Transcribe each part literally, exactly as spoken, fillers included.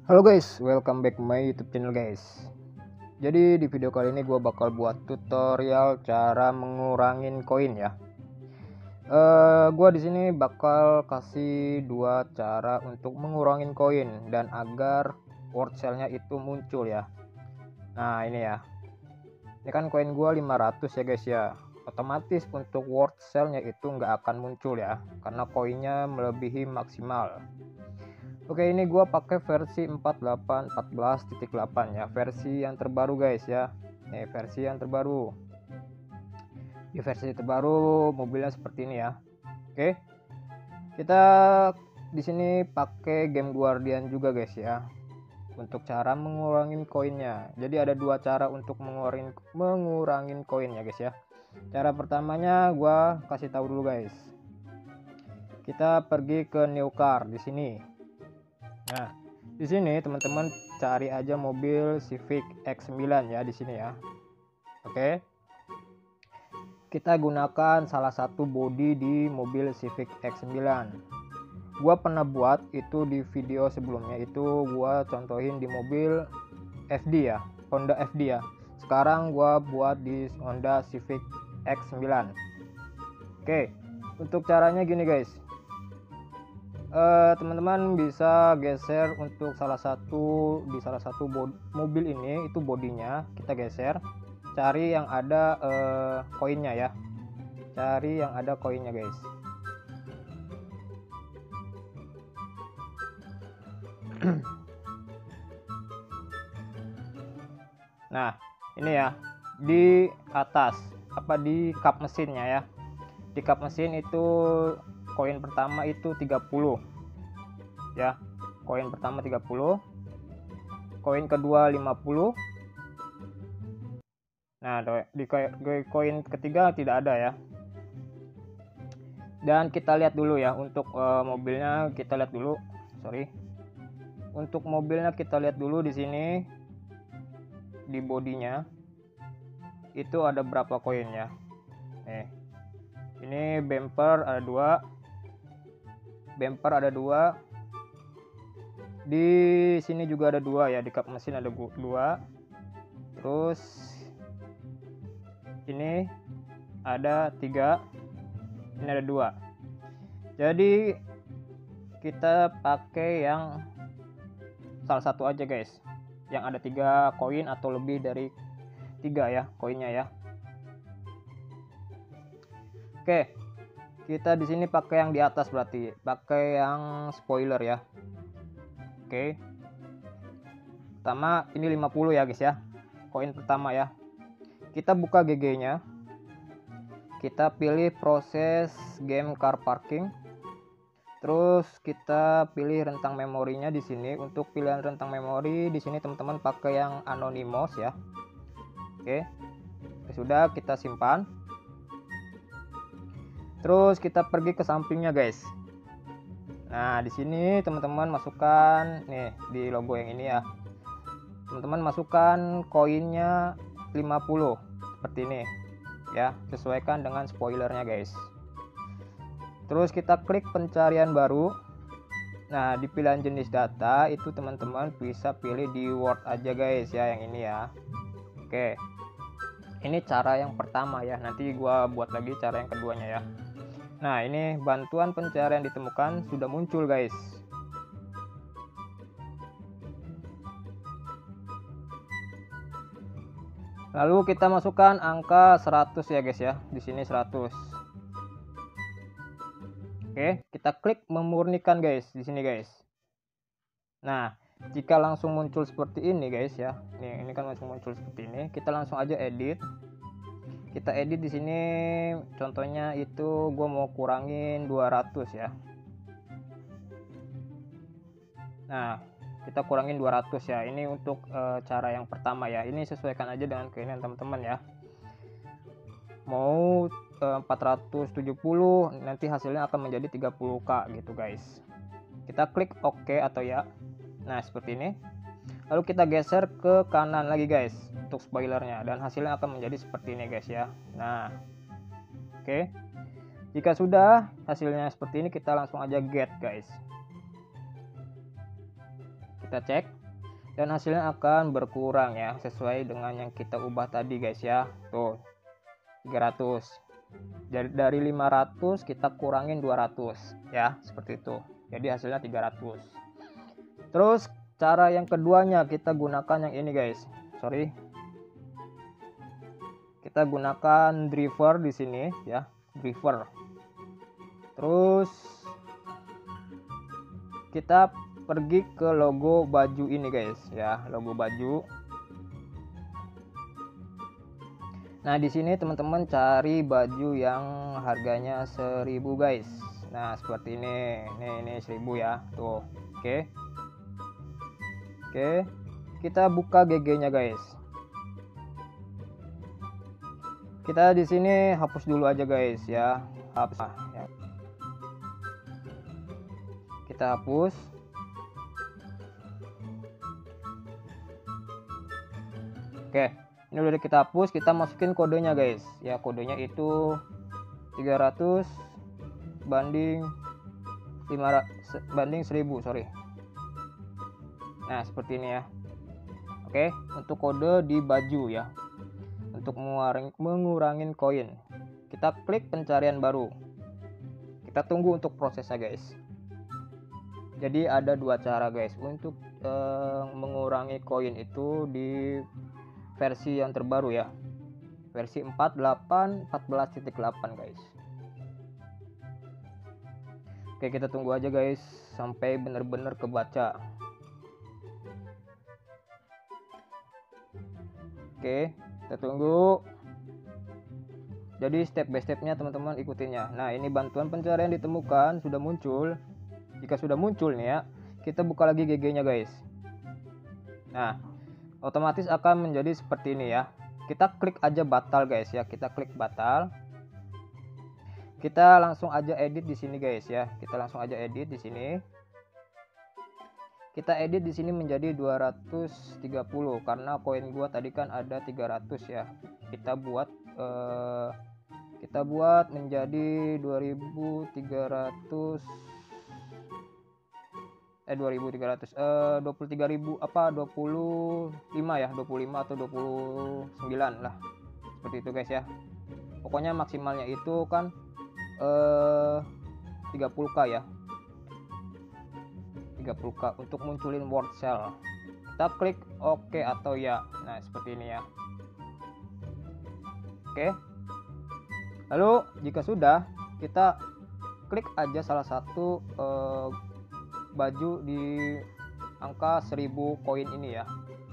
Halo guys, welcome back my YouTube channel guys. Jadi di video kali ini gue bakal buat tutorial cara mengurangin koin ya. Uh, gue di sini bakal kasih dua cara untuk mengurangin koin dan agar word sale-nya itu muncul ya. Nah ini ya, ini kan koin gue lima ratus ya guys ya. Otomatis untuk word sale-nya itu nggak akan muncul ya, karena koinnya melebihi maksimal. Oke, ini gua pakai versi empat puluh delapan empat belas titik delapan ya, versi yang terbaru guys ya. Nih versi yang terbaru. Di versi terbaru mobilnya seperti ini ya. Oke. Kita di sini pakai game Guardian juga guys ya. Untuk cara mengurangin koinnya. Jadi ada dua cara untuk mengurangin mengurangin koin ya guys ya. Cara pertamanya gua kasih tahu dulu guys. Kita pergi ke new car di sini. Nah, di sini teman-teman cari aja mobil Civic X sembilan ya di sini ya. Oke. Kita gunakan salah satu bodi di mobil Civic X sembilan. Gua pernah buat itu di video sebelumnya, itu gua contohin di mobil F D ya, Honda F D ya. Sekarang gua buat di Honda Civic X sembilan. Oke. Untuk caranya gini guys. Uh, teman-teman bisa geser untuk salah satu di salah satu mobil ini, itu bodinya kita geser, cari yang ada uh, koinnya ya, cari yang ada koinnya guys. Nah ini ya, di atas apa di kap mesinnya ya, di kap mesin itu koin pertama itu tiga puluh ya, koin pertama tiga puluh, koin kedua lima puluh. Nah di koin ketiga tidak ada ya. Dan kita lihat dulu ya untuk uh, mobilnya, kita lihat dulu sorry untuk mobilnya kita lihat dulu di sini di bodinya itu ada berapa koinnya. Nih ini bumper ada dua, bumper ada dua, di sini juga ada dua ya, di kap mesin ada dua, terus ini ada tiga, ini ada dua. Jadi kita pakai yang salah satu aja guys, yang ada tiga koin atau lebih dari tiga ya koinnya ya. Oke, kita di sini pakai yang di atas, berarti pakai yang spoiler ya. Oke, pertama ini lima puluh ya guys ya, koin pertama ya. Kita buka G G nya, kita pilih proses game car parking, terus kita pilih rentang memorinya di sini. Untuk pilihan rentang memori di sini teman-teman pakai yang anonymous ya. Oke, sudah kita simpan. Terus kita pergi ke sampingnya guys. Nah di sini teman-teman masukkan nih di logo yang ini ya, teman-teman masukkan koinnya lima puluh seperti ini ya, sesuaikan dengan spoilernya guys. Terus kita klik pencarian baru. Nah di pilihan jenis data itu teman-teman bisa pilih di Word aja guys ya, yang ini ya. Oke, ini cara yang pertama ya, nanti gua buat lagi cara yang keduanya ya. Nah ini bantuan pencarian ditemukan sudah muncul guys. Lalu kita masukkan angka seratus ya guys ya, di sini seratus. Oke, kita klik memurnikan guys di sini guys. Nah jika langsung muncul seperti ini guys ya, nih ini kan langsung muncul seperti ini, kita langsung aja edit. Kita edit di sini, contohnya itu gue mau kurangin dua ratus ya. Nah kita kurangin dua ratus ya, ini untuk e, cara yang pertama ya. Ini sesuaikan aja dengan keinginan teman-teman ya. Mau e, empat ratus tujuh puluh, nanti hasilnya akan menjadi tiga puluh K gitu guys. Kita klik OK atau ya. Nah seperti ini. Lalu kita geser ke kanan lagi guys untuk spoilernya, dan hasilnya akan menjadi seperti ini guys ya. Nah oke, jika sudah hasilnya seperti ini, kita langsung aja get guys. Kita cek. dan hasilnya akan berkurang ya, sesuai dengan yang kita ubah tadi guys ya. Tuh tiga ratus, dari dari lima ratus kita kurangin dua ratus ya, seperti itu. Jadi hasilnya tiga ratus. Terus cara yang keduanya kita gunakan yang ini guys. Sorry. Kita gunakan driver di sini ya, driver. Terus kita pergi ke logo baju ini guys ya, logo baju. Nah, di sini teman-teman cari baju yang harganya seribu guys. Nah, seperti ini. Nih, ini seribu ya. Tuh. Oke. Oke. Kita buka G G-nya guys. Kita di sini hapus dulu aja guys ya. Hapus ya. Kita hapus. Oke. Ini udah kita hapus, kita masukin kodenya guys. Ya, kodenya itu tiga ratus banding lima ratus banding seribu, sorry. Nah, seperti ini ya. Oke, untuk kode di baju ya. Untuk mengurangi, mengurangin koin. Kita klik pencarian baru. Kita tunggu untuk prosesnya guys. Jadi ada dua cara guys untuk eh, mengurangi koin itu di versi yang terbaru ya, versi empat titik delapan empat belas titik delapan guys. Oke, kita tunggu aja guys sampai benar-benar kebaca. Oke, kita tunggu. Jadi step by stepnya teman-teman ikutinnya. Nah, ini bantuan pencarian ditemukan sudah muncul. Jika sudah muncul nih ya, kita buka lagi G G-nya guys. Nah, otomatis akan menjadi seperti ini ya. Kita klik aja batal guys ya. Kita klik batal. Kita langsung aja edit di sini guys ya. Kita langsung aja edit di sini. Kita edit di sini menjadi dua ratus tiga puluh karena koin gua tadi kan ada tiga ratus ya. Kita buat eh, kita buat menjadi dua ribu tiga ratus eh dua ribu tiga ratus eh dua puluh tiga ribu apa dua puluh lima ya, dua puluh lima atau dua puluh sembilan lah, seperti itu guys ya. Pokoknya maksimalnya itu kan eh tiga puluh k ya, tiga puluh k untuk munculin word cell. Kita klik oke atau ya. Nah, seperti ini ya. Oke, lalu jika sudah, kita klik aja salah satu eh, baju di angka seribu koin ini ya,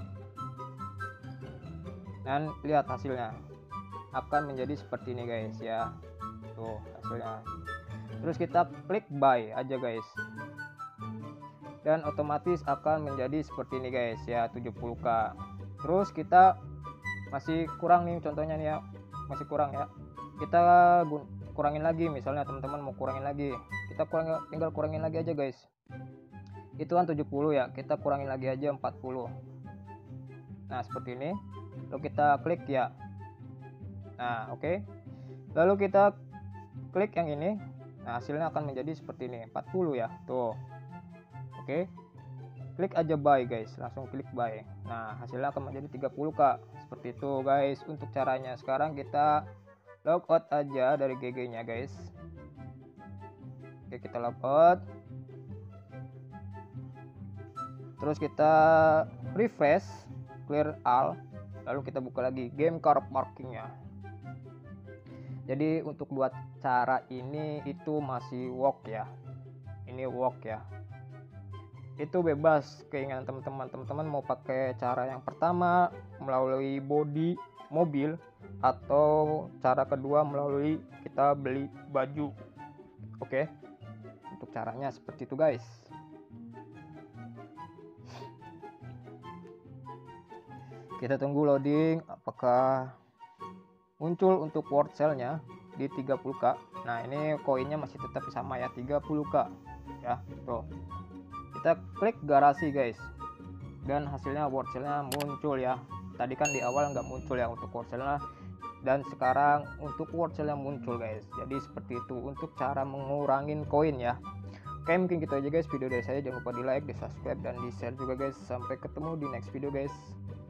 dan lihat hasilnya akan menjadi seperti ini guys ya. Tuh hasilnya. Terus kita klik buy aja guys, dan otomatis akan menjadi seperti ini guys ya, tujuh puluh k. Terus kita masih kurang nih, contohnya nih ya, masih kurang ya, kita kurangin lagi. Misalnya teman-teman mau kurangin lagi, kita kurang, tinggal kurangin lagi aja guys. Itu kan tujuh puluh ya, kita kurangin lagi aja empat puluh. Nah, seperti ini. Lalu kita klik ya. Nah, oke. Okay. Lalu kita klik yang ini. Nah, hasilnya akan menjadi seperti ini, empat puluh ya. Tuh. Oke. Okay. Klik aja buy guys, langsung klik buy. Nah, hasilnya akan menjadi tiga puluh k. Seperti itu guys untuk caranya. Sekarang kita logout aja dari G G-nya guys. Oke, kita logout. Terus kita refresh, clear all, lalu kita buka lagi game car parkingnya. Jadi untuk dua cara ini itu masih work ya, ini work ya. Itu bebas keinginan teman-teman. Teman-teman mau pakai cara yang pertama melalui body mobil, atau cara kedua melalui kita beli baju. Oke, untuk caranya seperti itu guys. Kita tunggu loading apakah muncul untuk word cell-nya di tiga puluh k. Nah, ini koinnya masih tetap sama ya, tiga puluh k ya. Tuh. Kita klik garasi guys, dan hasilnya word cell-nya muncul ya. Tadi kan di awal nggak muncul ya untuk word cell-nya, dan sekarang untuk word cell-nya muncul guys. Jadi seperti itu untuk cara mengurangin koin ya. Oke, mungkin gitu aja guys video dari saya. Jangan lupa di like, di subscribe, dan di share juga guys. Sampai ketemu di next video guys.